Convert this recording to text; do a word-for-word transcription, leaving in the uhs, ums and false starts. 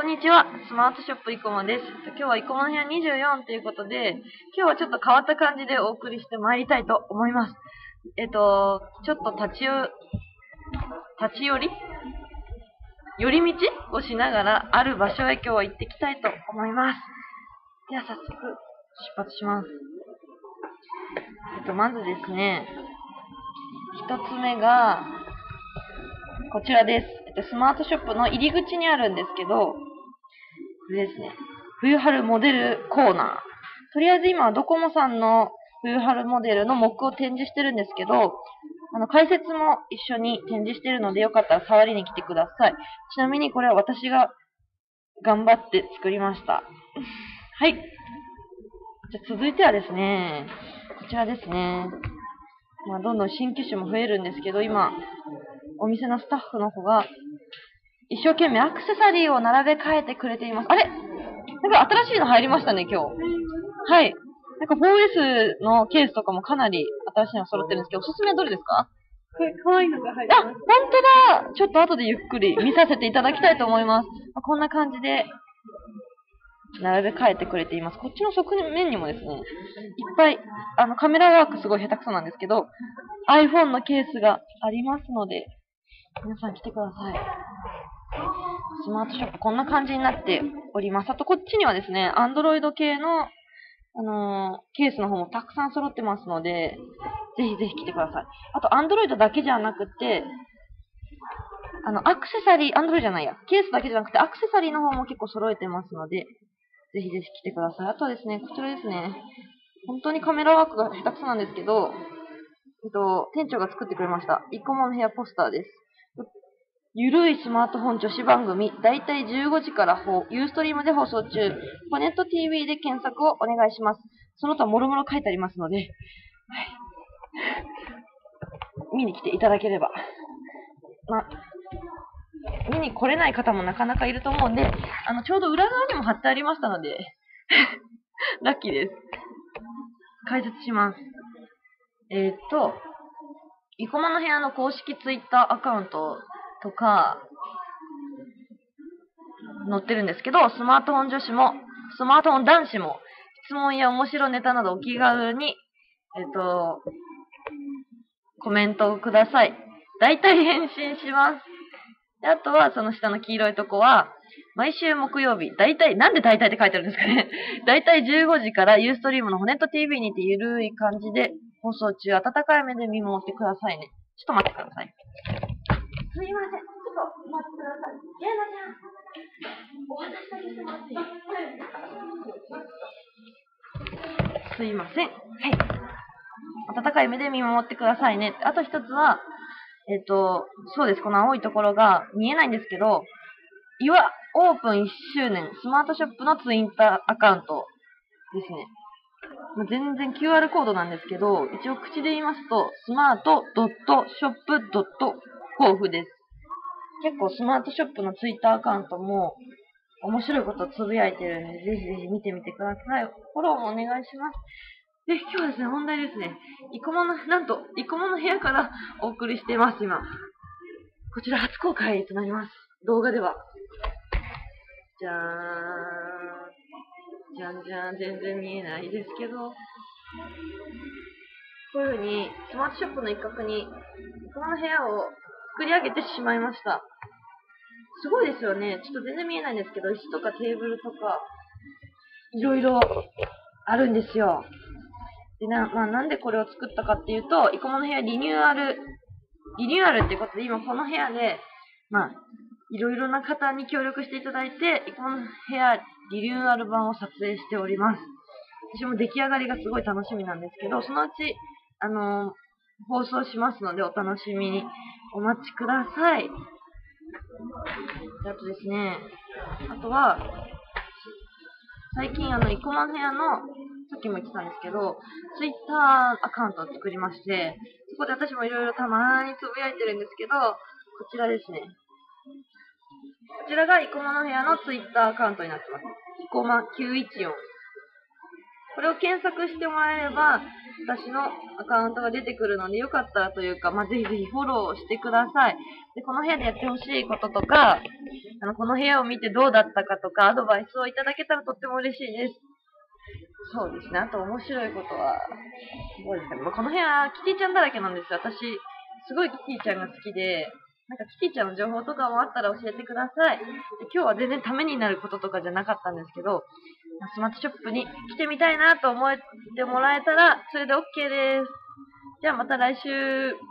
んにちは。スマートショップ生駒です。今日は生駒の部屋にじゅうよんということで、今日はちょっと変わった感じでお送りしてまいりたいと思います。えっと、ちょっと立ちよ、立ち寄り寄り道をしながら、ある場所へ今日は行ってきたいと思います。では早速、出発します。えっと、まずですね、一つ目が、こちらです。えっと、スマートショップの入り口にあるんですけど、これですね。冬春モデルコーナー。とりあえず今はドコモさんの冬春モデルのモックを展示してるんですけど、あの、解説も一緒に展示してるので、よかったら触りに来てください。ちなみにこれは私が頑張って作りました。はい。じゃ続いてはですね、こちらですね。まあ、どんどん新機種も増えるんですけど、今、お店のスタッフの子が、一生懸命アクセサリーを並べ替えてくれています。あれなんか新しいの入りましたね、今日。はい。なんか フォーエス のケースとかもかなり新しいの揃ってるんですけど、おすすめはどれですか？ これ、可愛いのが入ってます。 あ、ほんとだ！ちょっと後でゆっくり見させていただきたいと思います。こんな感じで、並べ替えてくれています。こっちの側面にもですね、いっぱい、あの、カメラワークすごい下手くそなんですけど、iPhone のケースがありますので、皆さん来てください。スマートショップこんな感じになっております。あとこっちにはですね、Android 系の、あのー、ケースの方もたくさん揃ってますので、ぜひぜひ来てください。あと Android だけじゃなくて、あの、アクセサリー、Android じゃないや、ケースだけじゃなくてアクセサリーの方も結構揃えてますので、ぜひぜひ来てください。あとはですね、こちらですね、本当にカメラワークが下手くそなんですけど、えっと、店長が作ってくれました。生駒の部屋ポスターです。ゆるいスマートフォン女子番組、だいたいじゅうごじからユーストリームで放送中、ポネット ティーブイ で検索をお願いします。その他もろもろ書いてありますので、はい、見に来ていただければ。ま、見に来れない方もなかなかいると思うんで、あの、ちょうど裏側にも貼ってありましたので、ラッキーです。解説します。えー、っと、生駒の部屋の公式ツイッターアカウントとか載ってるんですけど、スマートフォン女子も、スマートフォン男子も、質問や面白ネタなどお気軽に、えっと、コメントをください。大体返信します。であとは、その下の黄色いとこは、毎週木曜日、大体、なんで大体って書いてあるんですかね。大体じゅうごじからユーストリームのホネット ティーブイ にてゆるい感じで放送中、温かい目で見守ってくださいね。ちょっと待ってください。すいません。ちょっと待ってください。エレナちゃん。お話だけしてもらっていい？すいません。はい。温かい目で見守ってくださいね。あと一つは、えっと、そうです。この青いところが見えないんですけど、いわ、オープンいっしゅうねん、スマートショップのツイッターアカウントですね。全然 キューアール コードなんですけど、一応口で言いますと、スマート ドット ショップ ドット コーフです。結構スマートショップのツイッターアカウントも面白いことをつぶやいてるんで、ぜひぜひ見てみてください。フォローもお願いします。で、今日はですね、本題ですね。生駒の、なんと、生駒の部屋からお送りしています、今。こちら初公開となります。動画では。じゃーん。じゃんじゃん、全然見えないですけど。こういう風に、スマートショップの一角に、生駒の部屋を作り上げてしまいました。すごいですよね。ちょっと全然見えないんですけど、椅子とかテーブルとか、いろいろあるんですよ。でな、まあ、なんでこれを作ったかっていうと、生駒の部屋リニューアル、リニューアルっていうことで、今この部屋で、まあ、いろいろな方に協力していただいて、生駒の部屋リニューアル版を撮影しております。私も出来上がりがすごい楽しみなんですけど、そのうち、あのー、放送しますので、お楽しみにお待ちください。あとですね、あとは、最近あの、生駒の部屋の、さっきも言ってたんですけど、ツイッターアカウントを作りまして、そこで私もいろいろたまーにつぶやいてるんですけど、こちらですね。こちらが生駒の部屋のツイッターアカウントになってます。生駒きゅういちよん。これを検索してもらえれば、私のアカウントが出てくるので、よかったらというか、まあ、ぜひぜひフォローしてください。で、この部屋でやってほしいこととか、 あの、この部屋を見てどうだったかとか、アドバイスをいただけたらとっても嬉しいです。そうですね。あと面白いことは、すごいですね。まあ、この部屋、キティちゃんだらけなんですよ。私、すごいキティちゃんが好きで、なんかキティちゃんの情報とかもあったら教えてください。で今日は全然ためになることとかじゃなかったんですけど、スマートショップに来てみたいなと思ってもらえたら、それで OK です。じゃあまた来週。